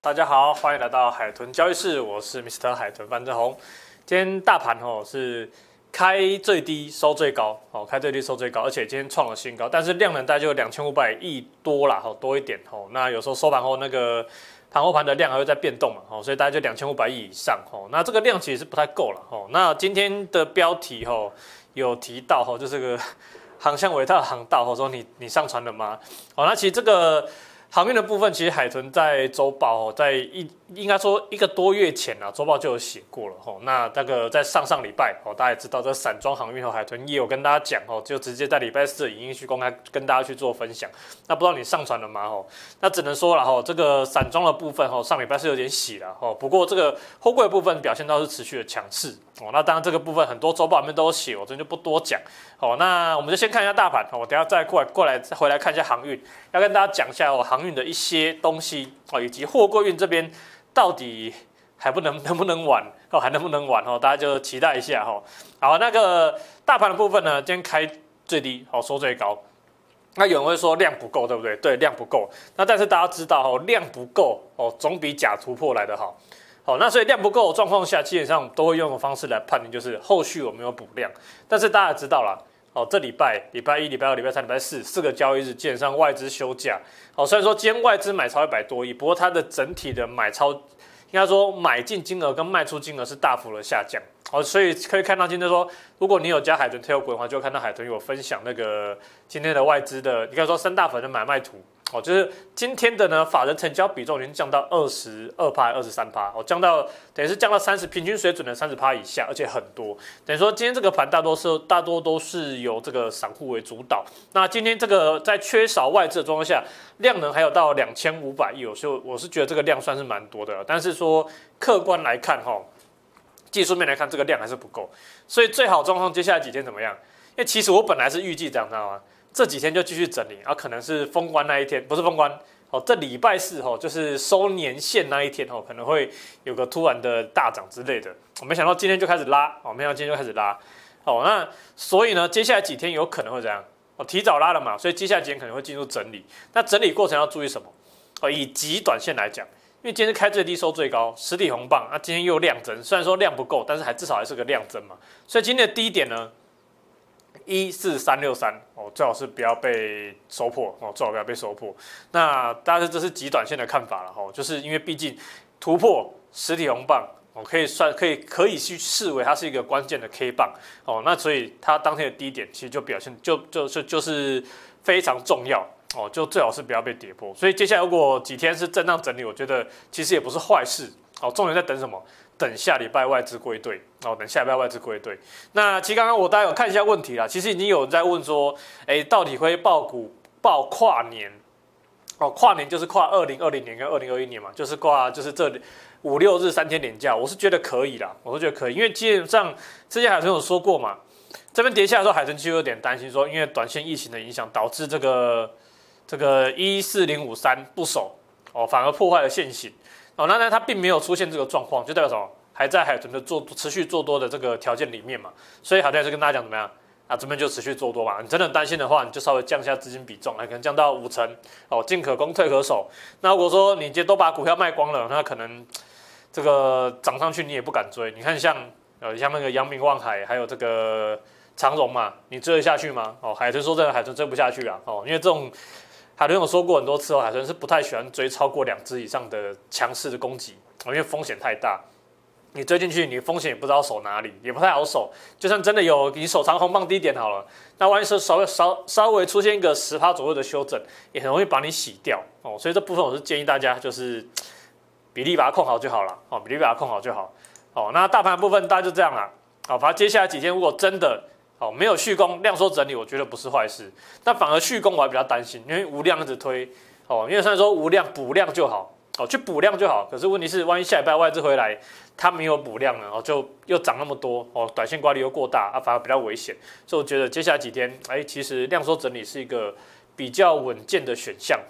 大家好，欢迎来到海豚交易室，我是 Mr. 海豚范正宏。今天大盘是开最低收最高，开最低收最高，而且今天创了新高，但是量能大概就2500亿多啦，多一点那有时候收盘后那个盘后盘的量还会再变动嘛，所以大概就2500亿以上那这个量其实是不太够了那今天的标题有提到就是个航向伟大的航道说你上船了吗？那其实这个。航运的部分，其实海豚在周报在应该说1个多月前周报就有写过了那这个在上礼拜大家也知道，这散装航运海豚也有跟大家讲就直接在礼拜4的影音去公开跟大家去做分享。那不知道你上船了吗？那只能说了这个散装的部分上礼拜是有点洗了不过这个货柜的部分表现倒是持续的强势那当然这个部分很多周报里面都有写，我这边就不多讲那我们就先看一下大盘我等一下再过来再回来看一下航运，要跟大家讲一下航运的一些东西以及货柜运这边到底还能不能玩还能不能玩大家就期待一下好，那个大盘的部分呢，今天开最低收最高。那有人会说量不够，对不对？对，量不够。那但是大家知道量不够总比假突破来得好。那所以量不够的状况下，基本上都会用的方式来判定，就是后续有没有补量。但是大家也知道啦这礼拜1、礼拜2、礼拜3、礼拜4个交易日，基本上外资休假虽然说今天外资买超100多亿，不过它的整体的买超，应该说买进金额跟卖出金额是大幅的下降所以可以看到今天说，如果你有加海豚 Telegram 的话，就会看到海豚有分享那个今天的外资的，应该说3大法人的买卖图就是今天的呢，法人成交比重已经降到22%、23%降到等于是降到30%，平均水准的30%以下，而且很多。等于说今天这个盘大多都是由这个散户为主导。那今天这个在缺少外资的状况下，量能还有到2500亿所以我是觉得这个量算是蛮多的。但是说客观来看技术面来看，这个量还是不够。所以最好状况接下来几天怎么样？因为其实我本来是预计这样，知道吗？这几天就继续整理，可能是封关那一天，不是封关这礼拜4就是收年线那一天可能会有个突然的大涨之类的。我没想到今天就开始拉那所以呢，接下来几天有可能会怎样？提早拉了嘛，所以接下来几天可能会进入整理。那整理过程要注意什么？以极短线来讲，因为今天是开最低收最高，实体红棒，今天又量增，虽然说量不够，但是至少还是个量增嘛。所以今天的低点呢14363最好是不要被收破最好不要被收破。那当然这是极短线的看法了就是因为毕竟突破实体红棒可以去视为它是一个关键的 K 棒那所以它当天的低点其实就表现就是非常重要就最好是不要被跌破。所以接下来如果几天是震荡整理，我觉得其实也不是坏事重点在等什么？等下礼拜外资归队等下礼拜外资归队。那其实刚刚我大家有看一下问题啦，其实已经有人在问说，到底会报跨年跨年就是跨2020年跟2021年嘛，就是就是这5、6日3天连假，我是觉得可以啦，因为基本上之前海豚有说过嘛，这边跌下来的时候，海豚其实有点担心说，因为短线疫情的影响，导致这个14053不守反而破坏了现行那它并没有出现这个状况，就代表什么？还在海豚的持续做多的这个条件里面嘛，所以海豚还是跟大家讲怎么样这边就持续做多嘛。你真的很担心的话，你就稍微降一下资金比重，可能降到50%进可攻退可守。那如果说你都把股票卖光了，那可能这个涨上去你也不敢追。你看像那个阳明、万海，还有这个长荣嘛，你追得下去吗？海豚说真的，海豚追不下去因为这种。海豚有说过很多次海豚是不太喜欢追超过2只以上的强势的攻击因为风险太大。你追进去，你风险也不知道守哪里，也不太好守。就算真的有你手长红棒低点好了，那万一是稍微出现一个10%左右的修正，也很容易把你洗掉所以这部分我是建议大家就是比例把它控好就好了比例把它控好就好那大盘的部分大概就这样啦反正接下来几天如果真的没有续攻，量缩整理，我觉得不是坏事。但反而续攻我还比较担心，因为无量一直推因为虽然说无量补量就好去补量就好，可是问题是万一下礼拜外资回来，它没有补量呢就又涨那么多短线乖离又过大反而比较危险。所以我觉得接下来几天其实量缩整理是一个比较稳健的选项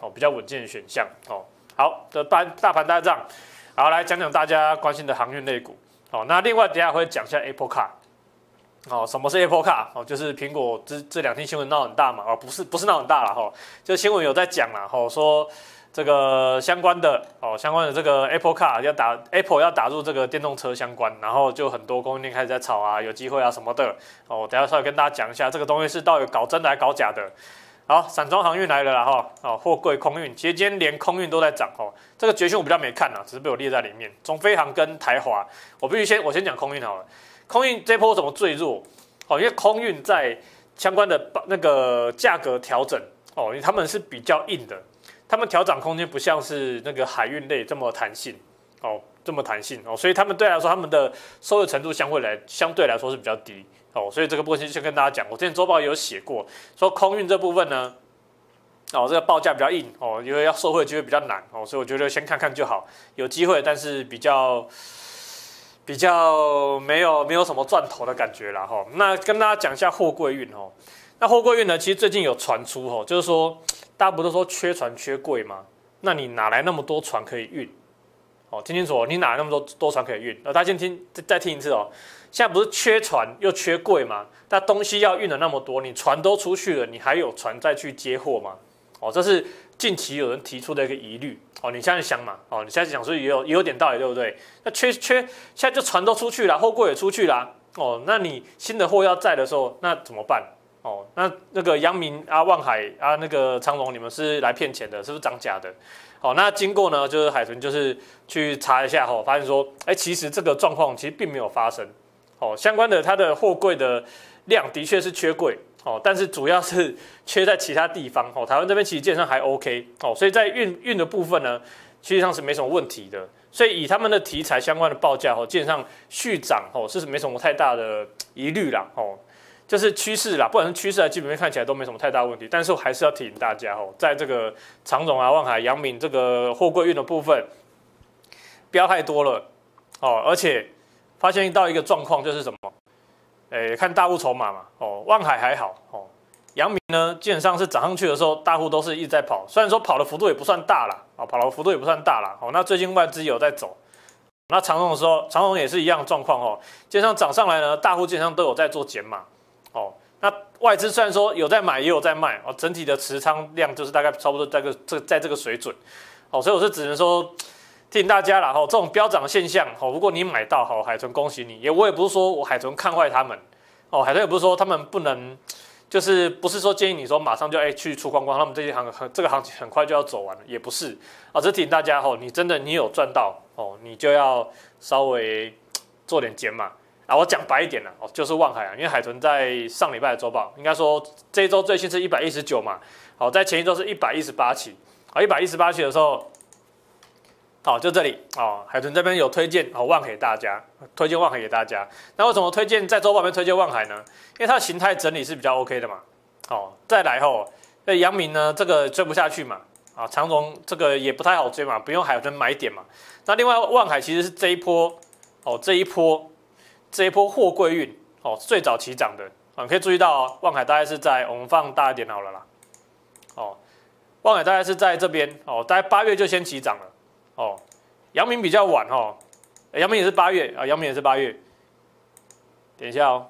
好，这大盘大概这样。好，来讲讲大家关心的航运类股那另外等一下会讲一下 Apple Car。什么是 Apple Car？就是苹果这2天新闻闹很大嘛，不是闹很大啦，就新闻有在讲啦，说这个相关的这个 Apple Car Apple 要打入这个电动车相关，然后就很多供应链开始在吵啊，有机会啊什么的。我等一下稍微跟大家讲一下这个东西是到底搞真的还搞假的。好，散装航运来了啦哈，货柜空运，其实今天连空运都在涨哦。这个决讯我比较没看只是被我列在里面。中飞航跟台华，我先讲空运好了。空运这波怎么最弱？因为空运在相关的那个价格调整因为他们是比较硬的，他们调涨空间不像是那个海运类这么弹性所以他们对来说，他们的收益程度相对来说是比较低所以这个部分先跟大家讲，我之前周报也有写过，说空运这部分呢，这个报价比较硬因为要受惠机会比较难所以我觉得先看看就好，有机会，但是比较没有什么赚头的感觉啦那跟大家讲一下货柜运那货柜运呢，其实最近有传出就是说大家不都说缺船缺柜吗？那你哪来那么多船可以运？听清楚你哪来那么多船可以运？大家再听一次现在不是缺船又缺柜吗？那东西要运了那么多，你船都出去了，你还有船再去接货吗？这是近期有人提出的一个疑虑你现在想嘛你现在想说也有点道理，对不对？那现在就船都出去了，货柜也出去了那你新的货要载的时候，那怎么办？那个阳明万海那个长荣，你们是来骗钱的，是不是涨假的？那经过呢，就是海豚就是去查一下发现说，其实这个状况其实并没有发生相关的它的货柜的量的确是缺柜但是主要是缺在其他地方台湾这边其实基本上还 OK 所以在运的部分呢，基本上是没什么问题的。所以以他们的题材相关的报价基本上续涨是没什么太大的疑虑啦就是趋势啦，不管是趋势还是基本面看起来都没什么太大问题，但是我还是要提醒大家在这个长荣万海、阳明这个货柜运的部分，不要太多了而且发现到一个状况就是什么？看大户筹码嘛万海还好阳明呢基本上是涨上去的时候，大户都是一直在跑，虽然说跑的幅度也不算大啦那最近外资有在走。那长荣的时候，长荣也是一样的状况基本上涨上来呢，大户基本上都有在做减码那外资虽然说有在买也有在卖整体的持仓量就是大概差不多在这个水准所以我是只能说提醒大家啦这种飙涨的现象如果你买到海豚恭喜你，我也不是说我海豚看坏他们海豚也不是说他们不能，就是不是说建议你说马上就去出光光，他们这个行情很快就要走完了，也不是只是提醒大家你有赚到你就要稍微做点减码我讲白一点了就是万海因为海豚在上礼拜的周报，应该说这一周最新是119嘛在前一周是118起118起的时候就这里海豚这边有推荐万海给大家，那为什么推荐在周报里面推荐万海呢？因为它的形态整理是比较 OK 的嘛再来阳明呢这个追不下去嘛长荣这个也不太好追嘛，不用海豚买点嘛。那另外万海其实是这一波货柜运最早起涨的你可以注意到万海大概是在我们放大一点好了啦万海大概是在这边大概8月就先起涨了阳明比较晚阳明也是8月阳明也是8月，等一下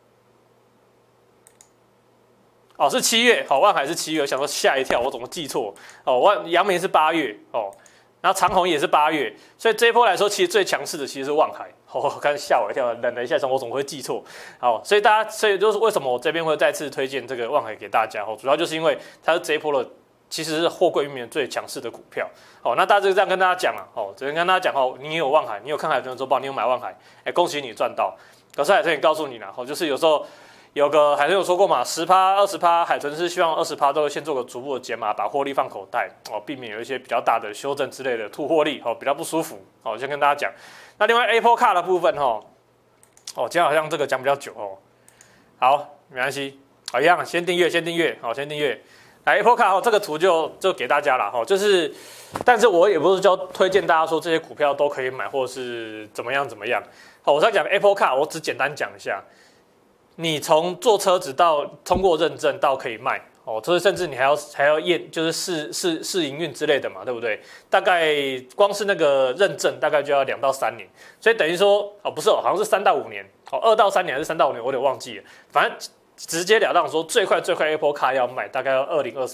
是7月万海是7月，我想说吓一跳，我怎么记错阳明是8月然后长虹也是8月，所以这一波来说，其实最强势的其实是万海刚吓我一跳，冷了一下，我怎么会记错所以就是为什么我这边会再次推荐这个万海给大家主要就是因为它是这一波的其实是货柜运最强势的股票那大家就这样跟大家讲只能跟大家讲你有万海，你有看海豚的周报，你有买万海恭喜你赚到。可是海豚也告诉你啦就是有时候有个海豚有说过嘛，10%、20%，海豚是希望20%都会先做个逐步的减码，把获利放口袋避免有一些比较大的修正之类的吐获利比较不舒服先跟大家讲。那另外 Apple Car 的部分今天好像这个讲比较久好，没关系一样先订阅先订阅来 Apple Car 这个图就给大家啦就是但是我也不是叫推荐大家说这些股票都可以买或是怎么样我在讲 Apple Car 我只简单讲一下，你从做车子到通过认证到可以卖这甚至你还要验就是试营运之类的嘛，对不对？大概光是那个认证大概就要2到3年，所以等于说不是好像是3到5年2到3年还是3到5年，我有点忘记了，反正直截了当说最快 Apple Car 要卖大概要2023年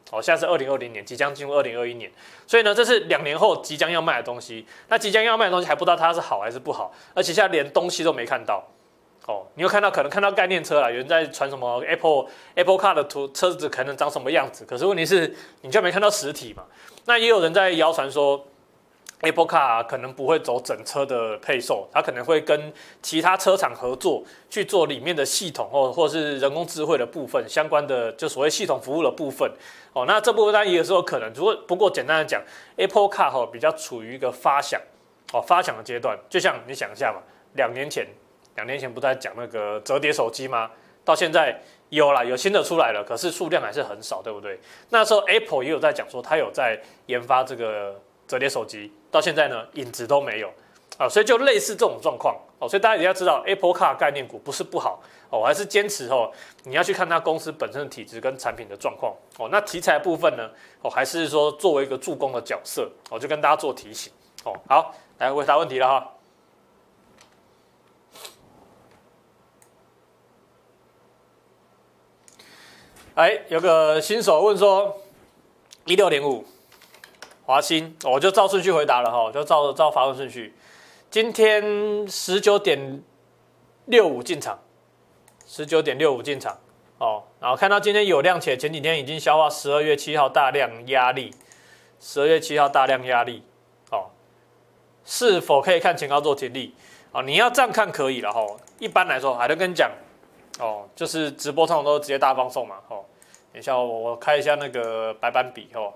哦，现在是2020年，即将进入2021年，所以呢，这是2年后即将要卖的东西。那即将要卖的东西还不知道它是好还是不好，而且现在连东西都没看到。哦，你有可能看到概念车啦，有人在传什么 Apple Car 的图，车子可能长什么样子，可是问题是你就没看到实体嘛。那也有人在谣传说 Apple Car 可能不会走整车的配售，它可能会跟其他车厂合作去做里面的系统或是人工智慧的部分相关的，就所谓系统服务的部分。哦，那这部分当然也是有可能，不过简单的讲 ，Apple Car 比较处于一个发想的阶段，就像你想一下嘛，2年前不在讲那个折叠手机吗？到现在有新的出来了，可是数量还是很少，对不对？那时候 Apple 也有在讲说，它有在研发这个折叠手机，到现在呢，影子都没有啊，所以就类似这种状况哦。所以大家一定要知道 ，Apple Car 概念股不是不好哦，我还是坚持你要去看它公司本身的体质跟产品的状况哦。那题材部分呢，还是说作为一个助攻的角色哦，就跟大家做提醒哦。好，来回答问题了哈。有个新手问说，1605华兴，我就照顺序回答了哈，就照发问顺序。今天19.65进场，19.65进场哦，然后看到今天有量且前几天已经消化12月7号大量压力哦，是否可以看前高做停利？哦，你要这样看可以了哈。一般来说，还能跟你讲。哦，就是直播通常都直接大放送嘛，哦，等一下我开一下那个白板笔哦。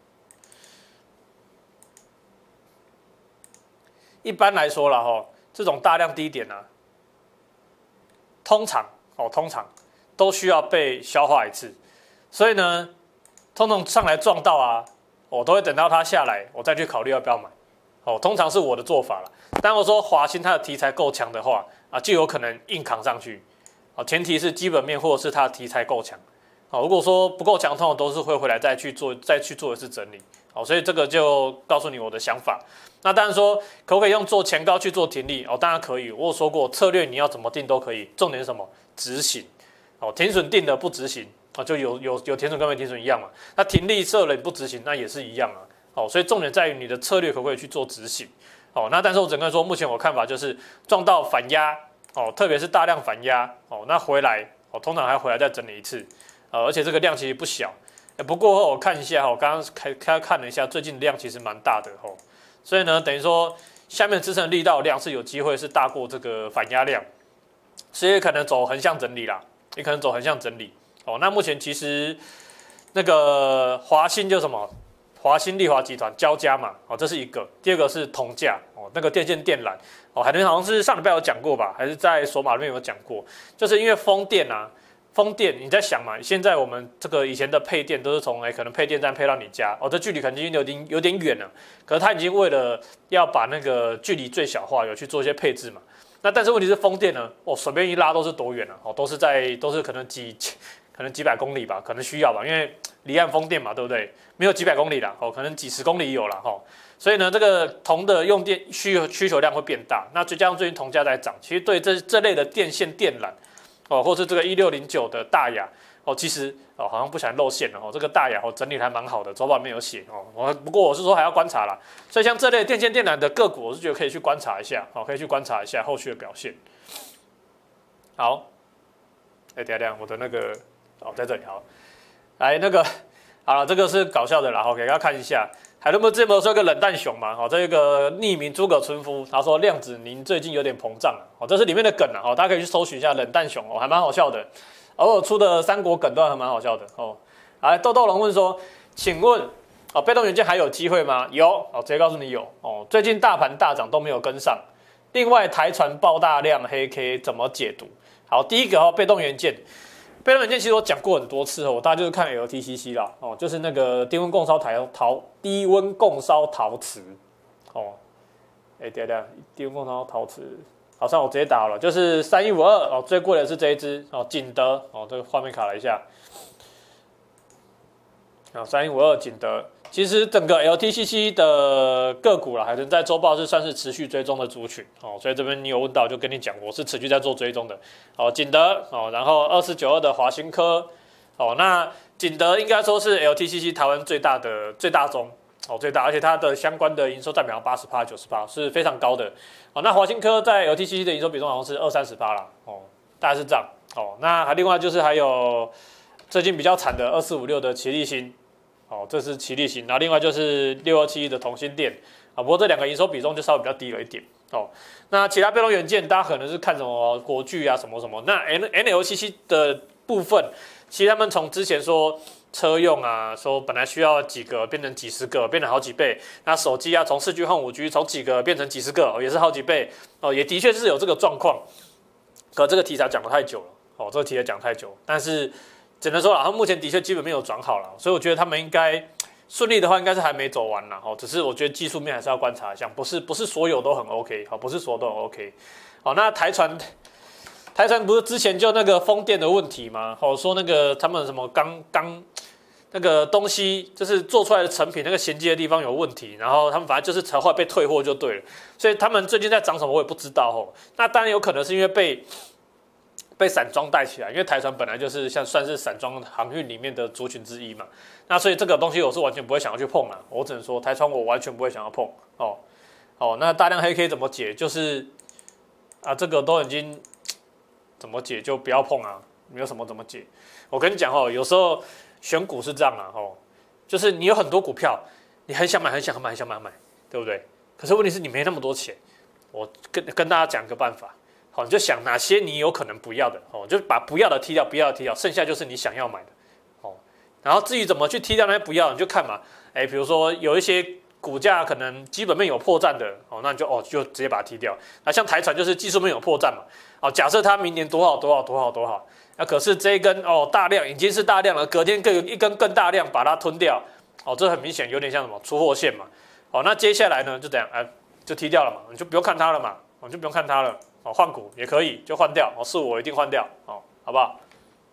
一般来说啦，这种大量低点啊，通常都需要被消化一次，所以呢，通常上来撞到啊，我都会等到它下来，我再去考虑要不要买。哦，通常是我的做法啦。但我说华兴它的题材够强的话啊，就有可能硬扛上去。前提是基本面或者是它的题材够强。如果说不够强，通常都是会回来再去做一次整理。所以这个就告诉你我的想法。那当然说可不可以用做前高去做停利？当然可以。我有说过策略你要怎么定都可以，重点是什么？执行。停损定了不执行，就有停损跟没停损一样嘛。那停利设了你不执行，那也是一样啊。所以重点在于你的策略可不可以去做执行。那但是我整个说，目前我看法就是撞到反压。特别是大量反压那回来通常还回来再整理一次，而且这个量其实不小。不过我看一下我刚刚看了一下，最近的量其实蛮大的所以呢，等于说下面支撑力道量是有机会是大过这个反压量，所以可能走横向整理啦，也可能走横向整理那目前其实那个华兴就什么？华兴利华集团交加嘛，这是一个。第二个是同价那个电线电缆海豚好像是上礼拜有讲过吧，还是在索马那边有讲过，就是因为风电你在想嘛，现在我们这个以前的配电都是从可能配电站配到你家这距离肯定有点远了，可是它已经为了要把那个距离最小化，有去做一些配置嘛。那但是问题是风电呢，随便一拉都是多远啊？都是可能几百公里吧，可能需要吧，因为离岸风电嘛，对不对？没有几百公里啦，可能几十公里有啦所以呢，这个铜的用电需求量会变大。那再加上最近铜价在涨，其实对这类的电线电缆或是这个1609的大亚其实好像不小心露馅了这个大亚整理还蛮好的，周报里面有写不过我是说还要观察啦。所以像这类电线电缆的个股，我是觉得可以去观察一下可以去观察一下后续的表现。好，等一下我的那个在这里好，来那个好了，这个是搞笑的啦给大家看一下。海豚之前不是说一个冷淡熊嘛？这个匿名诸葛村夫他说量子您最近有点膨胀这是里面的梗大家可以去搜寻一下冷淡熊还蛮好笑的。偶尔出的三国梗都还蛮好笑的来，豆豆龙问说，请问被动元件还有机会吗？有直接告诉你有最近大盘大涨都没有跟上。另外台船爆大量黑 K 怎么解读？好，第一个被动元件。被动元件其实我讲过很多次大家就是看 LTCC 啦就是那个低温共烧陶瓷低温共烧陶瓷，好像我直接打了，就是3152最贵的是这一支景德这个画面卡了一下3152景德。其实整个 LTCC 的个股啦，海豚在周报是算是持续追踪的族群所以这边你有问到就跟你讲，我是持续在做追踪的景德然后2492的华新科那景德应该说是 LTCC 台湾最大宗最大，而且它的相关的营收占比80%、90%是非常高的那华新科在 LTCC 的营收比重好像是20-30%啦大概是这样那另外就是还有最近比较惨的2456的奇力新这是奇力新，然后另外就是6271的同心电不过这两个营收比重就稍微比较低了一点那其他被动元件大家可能是看什么国巨啊什么什么，那 NLCC 的部分，其实他们从之前说车用说本来需要几个变成几十个，变成好几倍。那手机从4G 换5G，从几个变成几十个，也是好几倍也的确是有这个状况。可这个题材讲得太久了这个题材讲太久，但是只能说他们目前的确基本面有转好了，所以我觉得他们应该顺利的话，应该是还没走完啦只是我觉得技术面还是要观察一下，不是所有都很 OK 不是所有都很 OK 那台船不是之前就那个风电的问题吗说那个他们什么钢那个东西就是做出来的成品那个衔接的地方有问题，然后他们反正就是后来被退货就对了，所以他们最近在涨什么我也不知道那当然有可能是因为被散装带起来，因为台船本来就是算是散装航运里面的族群之一嘛，那所以这个东西我是完全不会想要去碰啦，我只能说台船我完全不会想要碰那大量黑 K 怎么解？就是这个都已经怎么解就不要碰没有什么怎么解。我跟你讲有时候选股是这样就是你有很多股票，你很想买，对不对？可是问题是你没那么多钱，我跟大家讲个办法。你就想哪些你有可能不要的就把不要的踢掉，不要的踢掉，剩下就是你想要买的然后至于怎么去踢掉那些不要，你就看嘛，比如说有一些股价可能基本面有破绽的那你就直接把它踢掉。那像台船就是技术面有破绽嘛假设它明年多好，那可是这一根大量已经是大量了，隔天一根更大量把它吞掉这很明显有点像什么出货线嘛那接下来呢就怎样就踢掉了嘛，你就不用看它了嘛就不用看它了换股也可以，就换掉是我一定换掉好不好？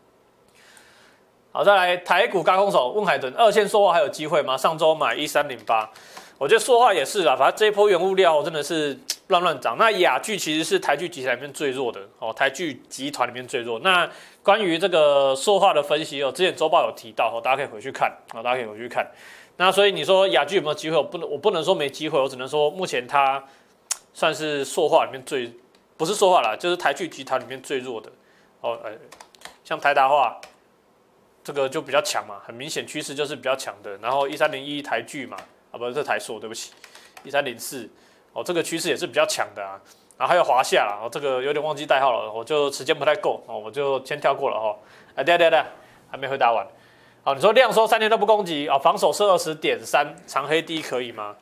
好，再来台股軋空手问海豚，二线塑化还有机会吗？上周买1308，我觉得塑化也是啦，反正这一波原物料真的是乱涨。那亚聚其实是台聚集团里面最弱的台聚集团里面最弱。那关于这个塑化的分析之前周报有提到大家可以回去看那所以你说亚聚有没有机会？我不能说没机会，我只能说目前它算是塑化里面不是塑化啦，就是台聚集团里面最弱的像台达化这个就比较强嘛，很明显趋势就是比较强的。然后1301台聚嘛，不是台塑，对不起，1304这个趋势也是比较强的然后还有华夏啦这个有点忘记代号了，我就时间不太够我就先跳过了对，还没回答完你说量缩3天都不攻击防守是20.3，长黑 D 可以吗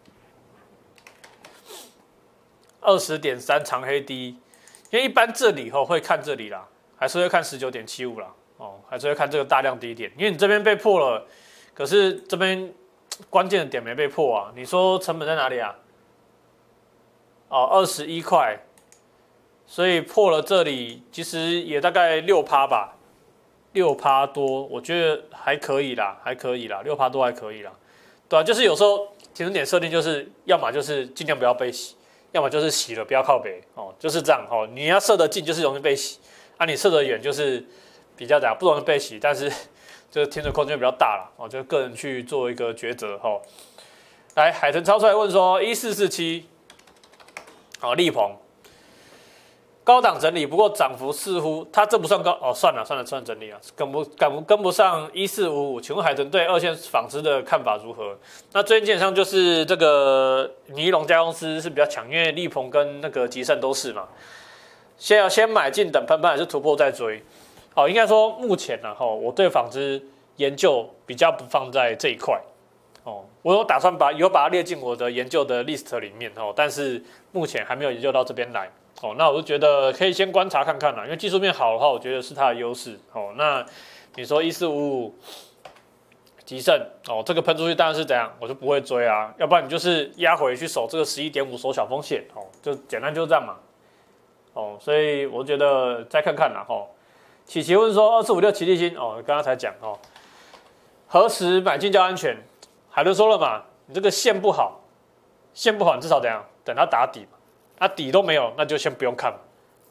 ？20.3长黑 D， 因为一般这里会看这里啦，还是会看19.75啦还是会看这个大量低点，因为你这边被破了，可是这边关键的点没被破你说成本在哪里21块，所以破了这里其实也大概6%吧，6%多，我觉得还可以啦，6%多还可以啦，对就是有时候停损点设定就是要么就是尽量不要被洗。要么就是洗了不要靠北就是这样你要射得近就是容易被洗你射得远就是比较不容易被洗，但是这个停损空间比较大了就个人去做一个抉择来，海豚超出来问说1447力鹏高档整理，不过涨幅似乎它这不算高算了整理跟不上1455。请问海豚对二线纺织的看法如何？那最近基本上就是这个尼龙家公司是比较强，因为力鹏跟那个吉盛都是嘛。先买进等喷喷还是突破再追？应该说目前我对纺织研究比较不放在这一块我有打算以后把它列进我的研究的 list 里面但是目前还没有研究到这边来。那我就觉得可以先观察看看啦，因为技术面好的话，我觉得是它的优势那你说1455吉盛这个喷出去当然是怎样，我就不会追要不然你就是压回去守这个11.5守小风险就简单就这样嘛所以我觉得再看看啦琪琪问说2456奇力新刚刚才讲何时买进较安全？海伦说了嘛，你这个线不好，你至少怎样等它打底嘛。底都没有，那就先不用看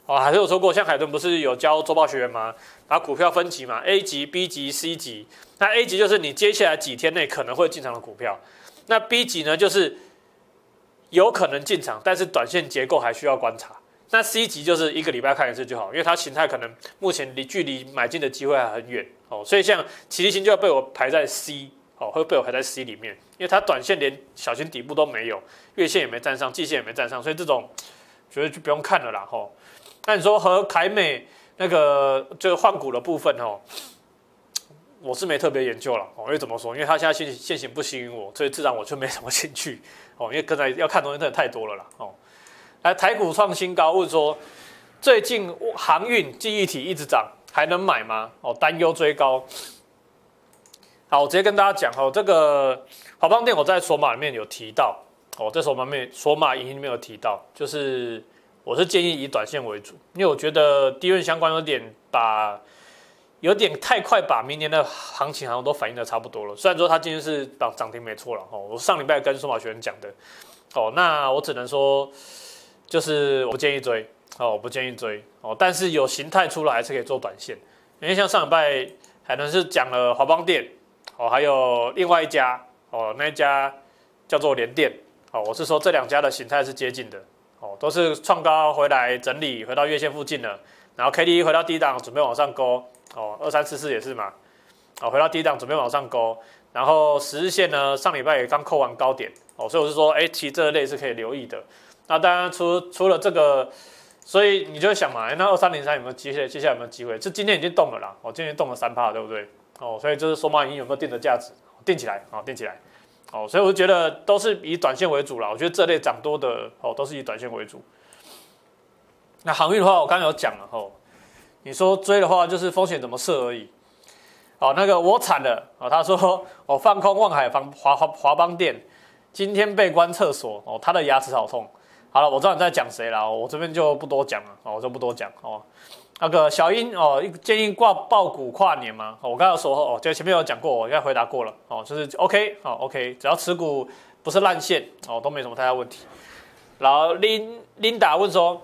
哦，还是有说过，像海豚不是有教周报学员吗？把股票分级嘛，A 级、B 级、C 级。那 A 级就是你接下来几天内可能会进场的股票，那 B 级呢就是有可能进场，但是短线结构还需要观察。那 C 级就是一个礼拜看一次就好，因为它形态可能目前距离买进的机会还很远哦，所以像奇力新就要被我排在 C 哦，会被我排在 C 里面，因为它短线连小型底部都没有，月线也没站上，季线也没站上，所以这种觉得就不用看了啦吼。那你说和凯美那个就换股的部分吼，我是没特别研究了哦，因为怎么说？因为它现在现行不吸引我，所以自然我就没什么兴趣哦，因为刚才要看的东西真的太多了啦哦。来，台股创新高，问说最近航运记忆体一直涨，还能买吗？哦，担忧追高。好，我直接跟大家讲哦，这个华邦电我在索马里面有提到哦，在索马影音里面有提到，就是我是建议以短线为主，因为我觉得低润相关有点太快，把明年的行情好像都反映的差不多了。虽然说它今天是涨停没错了哦，我上礼拜跟索马学员讲的哦，那我只能说。就是我不建议追哦，我不建议追哦，但是有形态出来还是可以做短线，因为像上礼拜海豚是讲了华邦电哦，还有另外一家哦，那一家叫做联电哦，我是说这两家的形态是接近的哦，都是创高回来整理，回到月线附近了，然后 KD 回到低档准备往上勾哦，2344也是嘛，哦回到低档准备往上勾，然后10日线呢上礼拜也刚扣完高点哦，所以我是说，其实这类是可以留意的。那当然除了这个，所以你就会想嘛，那2303有没有接下来有没有机会？这今天已经动了啦，今天动了3%，对不对？哦，所以就是说嘛，有没有定的价值？定起来，定起来。哦，所以我就觉得都是以短线为主啦。我觉得这类涨多的都是以短线为主。那航运的话，我刚刚有讲了你说追的话，就是风险怎么设而已。那个我惨了他说我放空望海华邦电，今天被关厕所他的牙齿好痛。好了，我知道你在讲谁了，我这边就不多讲了我就不多讲那个小英建议抱股跨年嘛我刚才说就前面有讲过，我应该回答过了就是 OK OK， 只要持股不是烂线都没什么太大问题。然后Linda 问说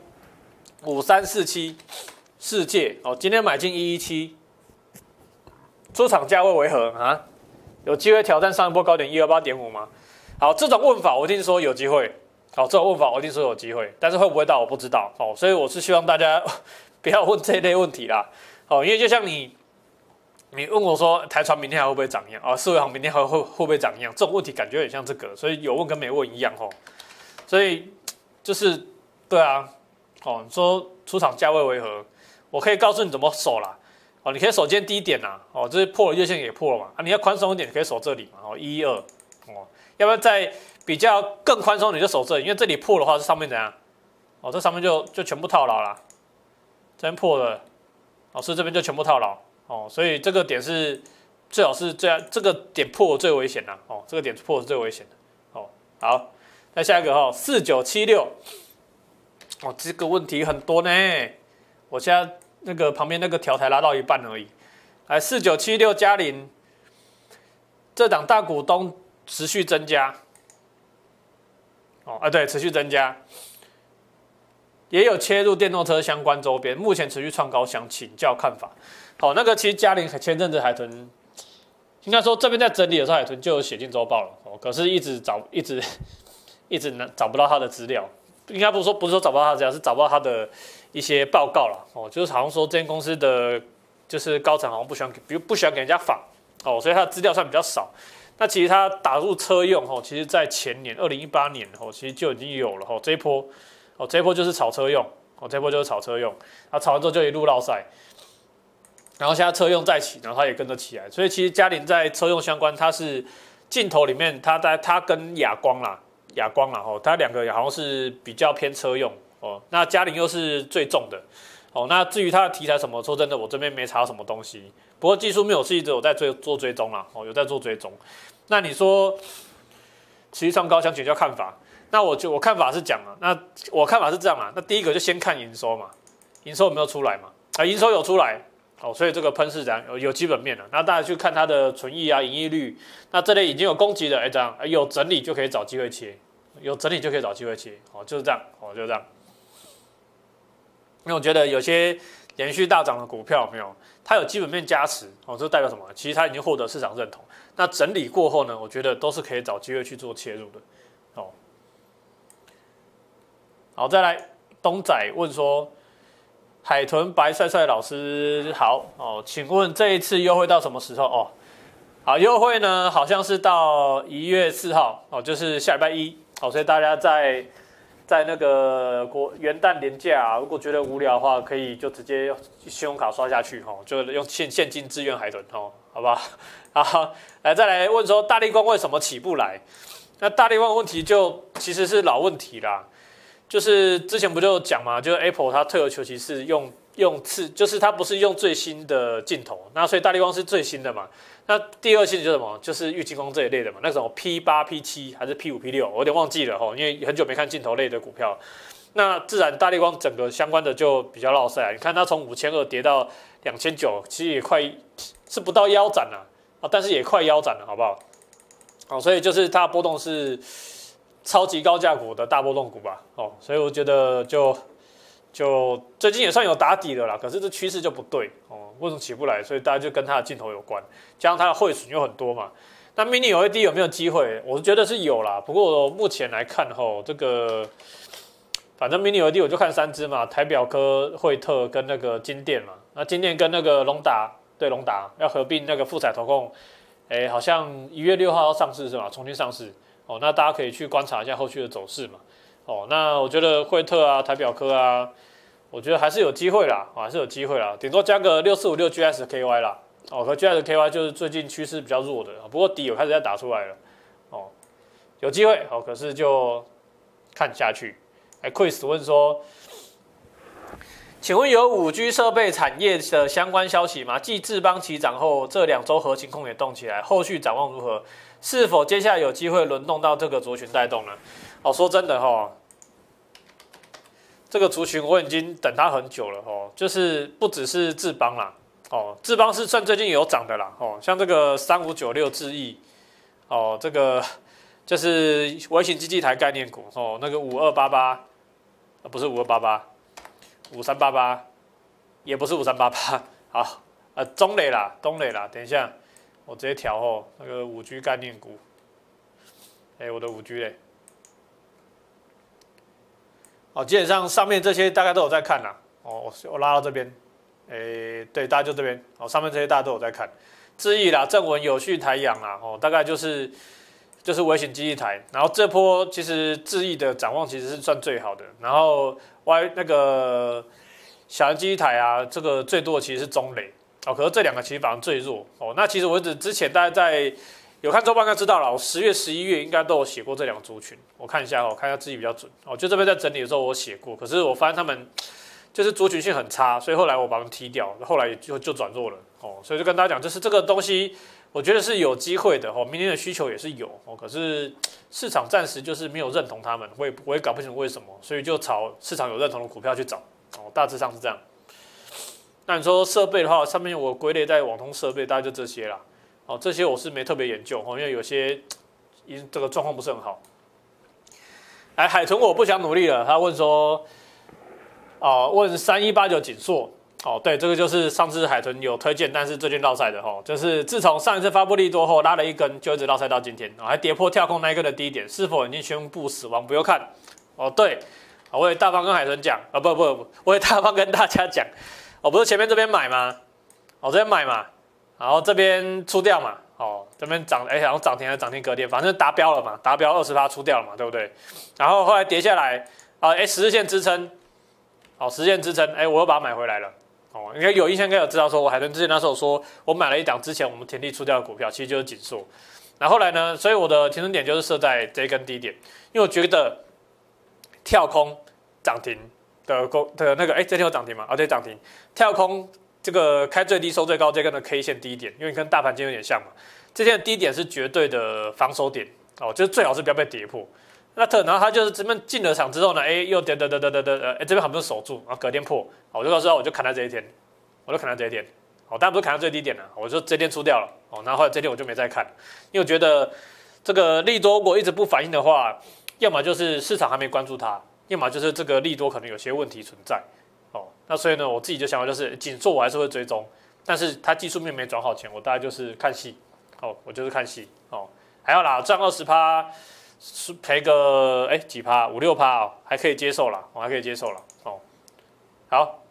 5347世界今天买进117，出场价位为何啊？有机会挑战上一波高点128.5吗？好，这种问法我一定说有机会。这种问法我一定说有机会，但是会不会到我不知道所以我是希望大家不要问这一类问题啦因为就像你问我说台船明天还会不会涨一样世卫航明天会不会涨一样，这种问题感觉很像这个，所以有问跟没问一样所以就是对啊你说出场价位为何，我可以告诉你怎么守啦你可以守今天低点啦这是破了月线也破了嘛你要宽松一点可以守这里嘛112要不要再比较更宽松你就守这里，因为这里破的话，这上面怎样这上面就全部套牢啦，这边破了是这边就全部套牢所以这个点是最好是这个点破最危险啦这个点破是最危险的好，那下一个4976这个问题很多呢，我现在那个旁边那个条才拉到一半而已。来4976嘉麟，这档大股东持续增加对，持续增加，也有切入电动车相关周边，目前持续创高，想请教看法。那个其实嘉麟前阵子海豚，应该说这边在整理的时候，海豚就有写进周报了可是一直找不到他的资料，应该不是说找不到他的资料，是找不到他的一些报告了就是好像说这间公司的就是高层好像不喜欢给人家访所以他的资料算比较少。那其实它打入车用其实在前年2018年其实就已经有了这一波就是炒车用这一波就是炒车用，炒完之后就一路落赛，然后现在车用再起，然后它也跟着起来，所以其实嘉麟在车用相关，它是镜头里面它跟亚光啦它两个好像是比较偏车用那嘉麟又是最重的那至于它的题材什么，说真的我这边没查到什么东西，不过技术面我是一直有在做追踪啦有在做追踪。那你说持续创高，想请教看法？那我看法是讲那我看法是这样那第一个就先看营收嘛，营收有没有出来嘛？营收有出来所以这个喷市涨有基本面了。那大家去看它的存益盈利率，那这类已经有攻击的这样有整理就可以找机会切，就是这样就是这样。 因为我觉得有些连续大涨的股票有没有，它有基本面加持哦，这代表什么？其实它已经获得市场认同。那整理过后呢，我觉得都是可以找机会去做切入的哦。好，再来东仔问说，海豚白帅帅老师好哦，请问这一次优惠到什么时候哦？好，优惠呢好像是到1月4号哦，就是下礼拜一哦，所以大家在那个元旦连假，如果觉得无聊的话，可以就直接信用卡刷下去哦，就用现金支援海豚哦，好不好？好，来再来问说大立光为什么起不来？那大立光问题就其实是老问题啦，就是之前不就讲嘛，就是 Apple 它退而求其次用就是它不是用最新的镜头，那所以大立光是最新的嘛。那第二性就是什么？就是玉晶光这一类的嘛，那种 P8、P7还是 P5、P6，我有点忘记了因为很久没看镜头类的股票。那自然大立光整个相关的就比较落赛，你看它从5200跌到2900，其实也快是不到腰斩了啊，但是也快腰斩了，好不好？哦，所以就是它波动是超级高价股的大波动股吧，哦，所以我觉得就最近也算有打底了啦，可是这趋势就不对哦，为什么起不来？所以大家就跟它的镜头有关，加上它的汇损又很多嘛。那 Mini LED 有没有机会？我觉得是有啦，不过目前来看这个反正 Mini LED 我就看3只嘛，台表科、惠特跟那个金电嘛。那金电跟那个隆达，对隆达要合并那个富彩投控，好像1月6号要上市是吧？重新上市哦，那大家可以去观察一下后续的走势嘛。哦，那我觉得惠特啊、台表科啊，我觉得还是有机会啦，还是有机会啦，顶多加个6456 GSKY 啦。哦，和 GSKY 就是最近趋势比较弱的，不过底有开始在打出来了。哦，有机会哦，可是就看下去。Chris 问说，请问有5G 设备产业的相关消息吗？继智邦起涨后，这2周核心控也动起来，后续展望如何？是否接下来有机会轮动到这个族群带动呢？哦，说真的这个族群我已经等它很久了就是不只是智邦啦，智邦是算最近有涨的啦，像这个3596智毅，这个就是微型基地台概念股那个5288，不是5288，5388，也不是5388，好，中磊啦，等一下我直接调那个5G 概念股，我的5G 嘞。基本上上面这些大家都有在看啦。我拉到这边，对，大家就这边，上面这些大家都有在看。智毅啦、正文、有序、台阳啦，大概就是微型基地台。然后这波其实智毅的展望其实是算最好的。然后那个小型基地台啊，这个最多的其实是中磊，可是这2个其实反而最弱。那其实我之前大概在有看周报应该知道了，我10月、11月应该都有写过这2个族群。我看一下看一下自己比较准。就这边在整理的时候我写过，可是我发现他们就是族群性很差，所以后来我把他们踢掉，后来就转弱了。所以就跟大家讲，就是这个东西，我觉得是有机会的。明年的需求也是有，可是市场暂时就是没有认同他们，我也搞不清楚为什么，所以就朝市场有认同的股票去找。大致上是这样。那你说设备的话，上面我归类在网通设备，大概就这些啦。这些我是没特别研究，因为有些这个状况不是很好。海豚我不想努力了，他问说，问3189景硕，对，这个就是上次海豚有推荐，但是最近落赛的就是自从上一次发布利多后拉了一根，就一直落赛到今天，还跌破跳空那一根的低点，是否已经宣布死亡？不用看，对，我也大方跟海豚讲，不，我也大方跟大家讲，不是前面这边买吗？这边买嘛。然后这边出掉嘛，这边涨，然后涨停还是涨停隔天，反正达标了嘛，达标20%出掉了嘛，对不对？然后后来跌下来，10日线支撑，10日线支撑，我又把它买回来了，应该有印象，应该有知道说，我海豚之前那时候说我买了一档之前我们田地出掉的股票，其实就是景硕。然后后来呢，所以我的停损点就是设在这一根低点，因为我觉得跳空涨停的那个，这天有涨停吗？对，涨停，跳空。这个开最低收最高这根的 K 线低点，因为跟大盘今天有点像嘛，这天的低点是绝对的防守点就是最好是不要被跌破。然后它就是这边进了场之后呢，又跌，这边好不容易守住，然后隔天破，我就告诉他我就砍在这一天，当然不是砍到最低点了，我就这天出掉了，然后后来这天我就没再看，因为我觉得这个利多如果一直不反应的话，要么就是市场还没关注它，要么就是这个利多可能有些问题存在。 那所以呢，我自己的想法就是紧缩我还是会追踪，但是它技术面没转好前，我大概就是看戏，我就是看戏还好啦，赚20%，赔个几趴5-6%还可以接受啦，还可以接受啦好，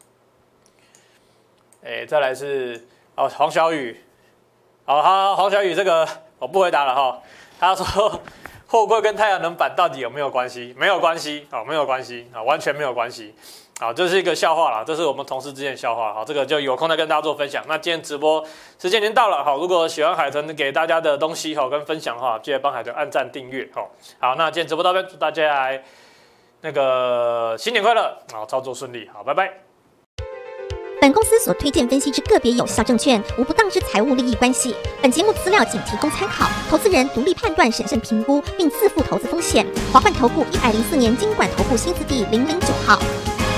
再来是黄小雨，黄小雨这个我不回答了哈，他说。货柜跟太阳能板到底有没有关系？没有关系没有关系完全没有关系这是一个笑话啦，这是我们同事之间的笑话这个就有空再跟大家做分享。那今天直播时间已经到了如果喜欢海豚给大家的东西跟分享的话，记得帮海豚按赞订阅好，那今天直播到这边，祝大家来那个新年快乐操作顺利拜拜。 本公司所推荐分析之个别有效证券，无不当之财务利益关系。本节目资料仅提供参考，投资人独立判断、审慎评估，并自负投资风险。华冠投顾104年金管投顾新字第009号。